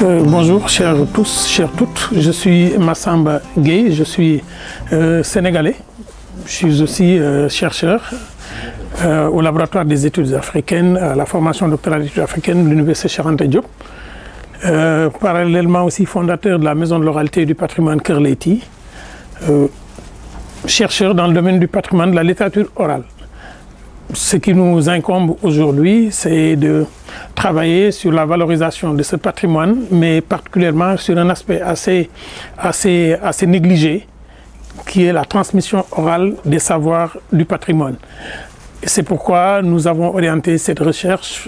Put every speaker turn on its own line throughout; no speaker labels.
Bonjour chers tous, chères toutes, je suis Massamba Gueye, je suis sénégalais, je suis aussi chercheur au laboratoire des études africaines, à la formation doctorale des études africaines de l'Université Cheikh Anta Diop, parallèlement aussi fondateur de la Maison de l'oralité et du patrimoine Kër Leyti, chercheur dans le domaine du patrimoine de la littérature orale. Ce qui nous incombe aujourd'hui, c'est de travailler sur la valorisation de ce patrimoine, mais particulièrement sur un aspect assez négligé, qui est la transmission orale des savoirs du patrimoine. C'est pourquoi nous avons orienté cette recherche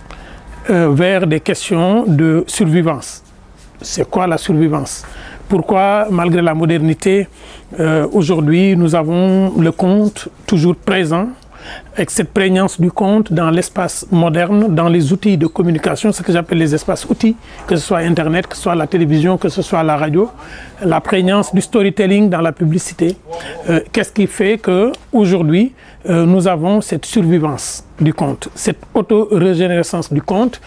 vers des questions de survivance. C'est quoi la survivance? Pourquoi, malgré la modernité, aujourd'hui, nous avons le conte toujours présent, avec cette prégnance du conte dans l'espace moderne, dans les outils de communication, ce que j'appelle les espaces outils, que ce soit Internet, que ce soit la télévision, que ce soit la radio, la prégnance du storytelling dans la publicité. Qu'est-ce qui fait qu'aujourd'hui, nous avons cette survivance du conte, cette auto-régénérescence du conte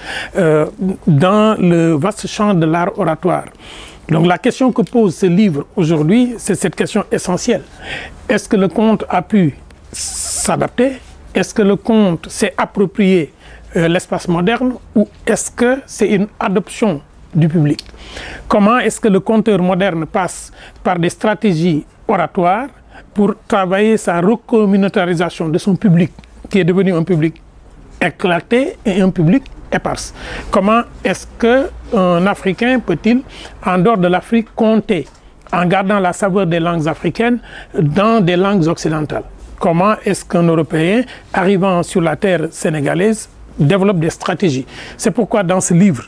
dans le vaste champ de l'art oratoire. Donc la question que pose ce livre aujourd'hui, c'est cette question essentielle. Est-ce que le conte a pu s'adapter? Est-ce que le conte s'est approprié l'espace moderne ou est-ce que c'est une adoption du public? Comment est-ce que le conteur moderne passe par des stratégies oratoires pour travailler sa recommunautarisation de son public, qui est devenu un public éclaté et un public éparse? Comment est-ce qu'un Africain peut-il, en dehors de l'Afrique, compter en gardant la saveur des langues africaines dans des langues occidentales? Comment est-ce qu'un Européen, arrivant sur la terre sénégalaise, développe des stratégies? C'est pourquoi dans ce livre,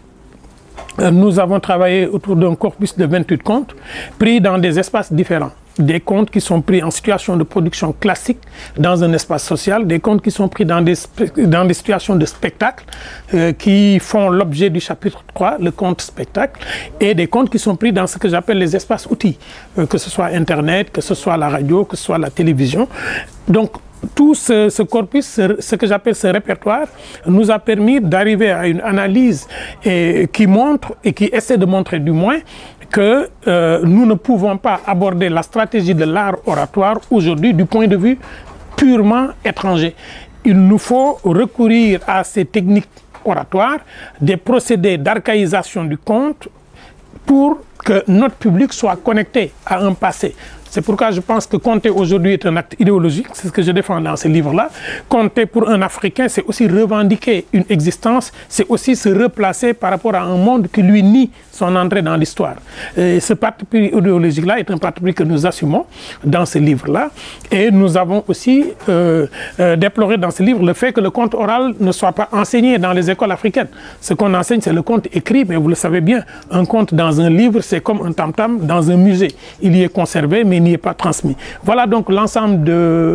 nous avons travaillé autour d'un corpus de 28 contes, pris dans des espaces différents. Des contes qui sont pris en situation de production classique dans un espace social, des contes qui sont pris dans des situations de spectacle qui font l'objet du chapitre 3, le conte spectacle, et des contes qui sont pris dans ce que j'appelle les espaces outils, que ce soit Internet, que ce soit la radio, que ce soit la télévision. Donc tout ce corpus, ce que j'appelle ce répertoire, nous a permis d'arriver à une analyse qui montre et qui essaie de montrer du moins que nous ne pouvons pas aborder la stratégie de l'art oratoire aujourd'hui du point de vue purement étranger. Il nous faut recourir à ces techniques oratoires, des procédés d'archaïsation du conte pour que notre public soit connecté à un passé. C'est pourquoi je pense que compter aujourd'hui est un acte idéologique, c'est ce que je défends dans ce livre-là. Compter pour un Africain, c'est aussi revendiquer une existence, c'est aussi se replacer par rapport à un monde qui lui nie son entrée dans l'histoire. Ce parti pris idéologique-là est un parti pris que nous assumons dans ce livre-là. Et nous avons aussi déploré dans ce livre le fait que le conte oral ne soit pas enseigné dans les écoles africaines. Ce qu'on enseigne, c'est le conte écrit, mais vous le savez bien, un conte dans un livre, c'est comme un tam-tam dans un musée. Il y est conservé, mais n'y est pas transmis. Voilà donc l'ensemble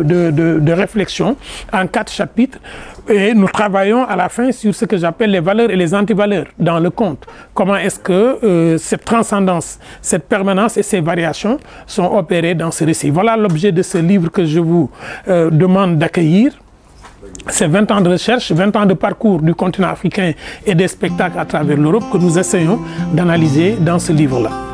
de réflexions en 4 chapitres et nous travaillons à la fin sur ce que j'appelle les valeurs et les antivaleurs dans le conte. Comment est-ce que cette transcendance, cette permanence et ces variations sont opérées dans ce récit. Voilà l'objet de ce livre que je vous demande d'accueillir. C'est 20 ans de recherche, 20 ans de parcours du continent africain et des spectacles à travers l'Europe que nous essayons d'analyser dans ce livre-là.